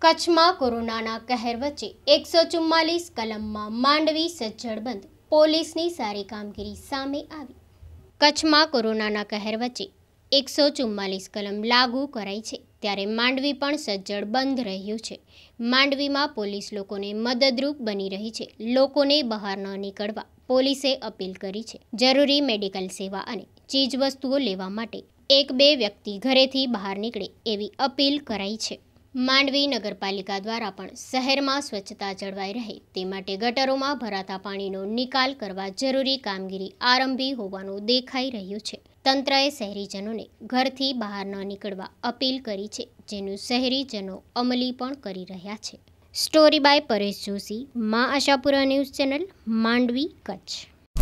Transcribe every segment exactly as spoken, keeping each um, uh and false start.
કચ્છમાં કોરોનાના કહેર વચ્ચે એકસો ચુમ્માલીસ કલમમાં માંડવી સજ્જડ, પોલીસની સારી કામગીરી સામે આવી। કચ્છમાં કોરોનાના કહેર વચ્ચે એકસો ચુમ્માલીસ કલમ લાગુ કરાઈ છે, ત્યારે માંડવી પણ સજ્જડ બંધ રહ્યું છે। માંડવીમાં પોલીસ લોકોને મદદરૂપ બની રહી છે। લોકોને બહાર ન નીકળવા પોલીસે અપીલ કરી છે। જરૂરી મેડિકલ સેવા અને ચીજવસ્તુઓ લેવા માટે એક બે વ્યક્તિ ઘરેથી બહાર નીકળે એવી અપીલ કરાઈ છે। માંડવી નગરપાલિકા દ્વારા પણ શહેરમાં સ્વચ્છતા જળવાઈ રહે તે માટે ગટરોમાં ભરાતા પાણીનો નિકાલ કરવા જરૂરી કામગીરી આરંભી હોવાનું દેખાઈ રહ્યું છે। તંત્રએ શહેરીજનોને ઘરથી બહાર ન નીકળવા અપીલ કરી છે, જેનું શહેરીજનો અમલી પણ કરી રહ્યા છે। Story by Paresh Joshi, Ma Ashapura news channel, Mandvi, Kutch.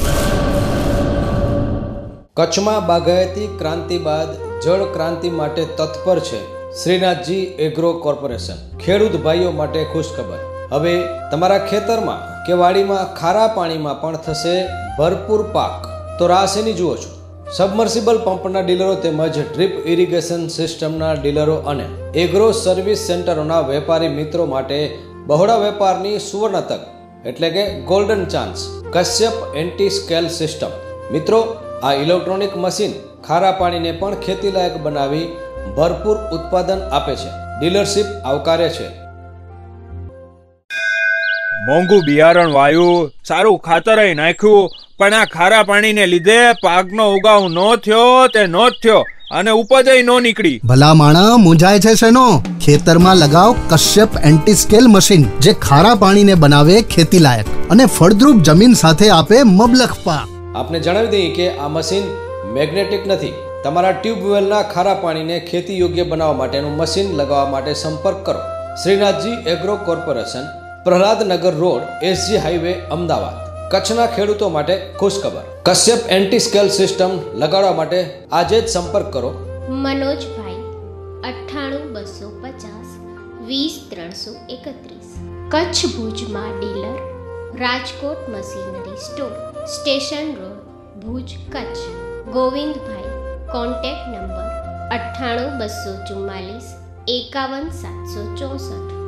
કચ્છમાં બાગાયતી ક્રાંતિ બાદ જળ ક્રાંતિ માટે તત્પર છે શ્રીનાથજી એગ્રો કોર્પોરેશન। ખેડૂત ભાઈઓ માટે ખુશખબર, હવે તમારા ખેતરમાં કે વાડીમાં ખારા પાણીમાં પણ થશે ભરપૂર પાક। તો રાહ શેની જુઓ છો? સબમર્સિબલ પંપના ડીલરો તેમજ ડ્રીપ ઇરિગેશન સિસ્ટમના ડીલરો અને એગ્રો સર્વિસ સેન્ટરોના વેપારી મિત્રો માટે બહોળા વેપારની સુવર્ણ તક એટલે કે golden chance Kashyap anti scale system. મિત્રો, આ ઇલેક્ટ્રોનિક મશીન ખારા પાણીને પણ ખેતીલાયક બનાવી ભરપૂર ઉત્પાદન આપે છે। ડીલરશીપ આવકારે છે। મોંઘું બિયારણ વાયું, સારું ખાતર નાખ્યું, પણ આ ખારા પાણીને લીધે પાકનો ઉગાવ નો થયો તે નો જ થયો અને ઉપજ નો નીકળી। ભલા માણા મૂંઝાય છે શેનો? ખેતરમાં લગાવ કશ્યપ એન્ટી સ્કેલ મશીન, જે ખારા પાણીને બનાવે ખેતી લાયક અને ફળદ્રુપ જમીન સાથે આપે મબલખ પાક। આપને જણાવી દઈએ કે આ મશીન મેગ્નેટિક નથી। તમારા ટ્યુબવેલના ખારા પાણીને ખેતી યોગ્ય બનાવવા માટેનું મશીન લગાવવા માટે સંપર્ક કરો Shrinathji agro corporation, Prahladnagar road, SG highway, Ahmedabad. કચ્છના ખેડૂતો માટે ખુશખબર, કશ્યપ એન્ટી સ્કેલ સિસ્ટમ લગાડવા માટે આજે જ સંપર્ક કરો મનોજભાઈ અઠ્ઠાણું બસો પચાસ વીસ ત્રણસો એકત્રીસ। કચ્છ ભુજમાં dealer, Rajkot machinery store, station road, Bhuj, Kutch. Govindbhai, contact number અઠ્ઠાણું બસો ચુમ્માલીસ એકાવન સાતસો ચોસઠ।